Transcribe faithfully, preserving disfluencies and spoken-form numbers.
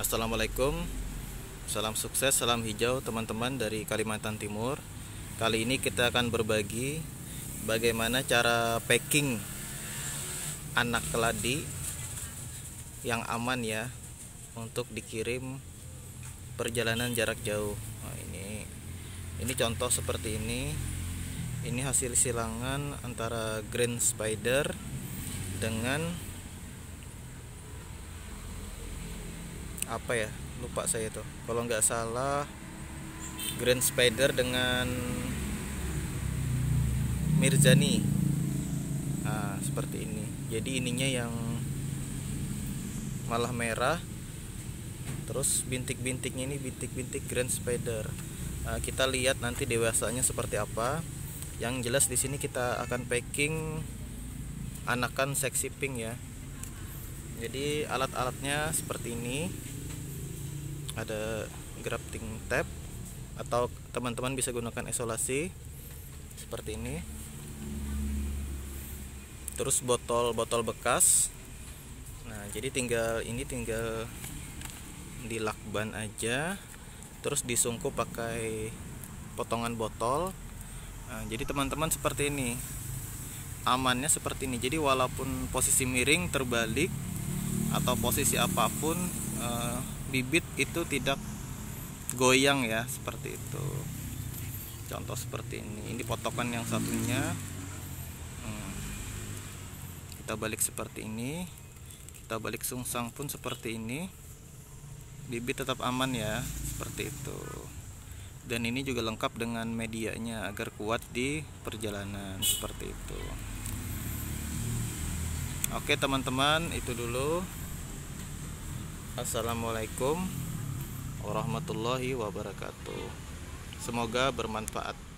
Assalamualaikum, salam sukses, salam hijau teman-teman dari Kalimantan Timur. Kali ini kita akan berbagi bagaimana cara packing anak keladi yang aman ya untuk dikirim perjalanan jarak jauh. Nah, ini ini contoh seperti ini. Ini hasil silangan antara Green Spider dengan apa ya, lupa saya tuh, kalau nggak salah Green Spider dengan Mirzani. Nah, seperti ini. Jadi ininya yang malah merah, terus bintik-bintiknya ini bintik-bintik Green Spider. Nah, kita lihat nanti dewasanya seperti apa. Yang jelas di sini kita akan packing anakan sexy pink ya. Jadi alat-alatnya seperti ini. Ada grafting tape atau teman-teman bisa gunakan isolasi seperti ini. Terus botol-botol bekas. Nah, jadi tinggal ini tinggal dilakban aja, terus disungkup pakai potongan botol. Nah, jadi teman-teman seperti ini. Amannya seperti ini. Jadi walaupun posisi miring, terbalik atau posisi apapun, eh, bibit itu tidak goyang ya, seperti itu. Contoh seperti ini. Ini potongan yang satunya. Hmm. Kita balik seperti ini. Kita balik sungsang pun seperti ini. Bibit tetap aman ya, seperti itu. Dan ini juga lengkap dengan medianya agar kuat di perjalanan, seperti itu. Oke teman-teman, itu dulu. Assalamualaikum warahmatullahi wabarakatuh. Semoga bermanfaat.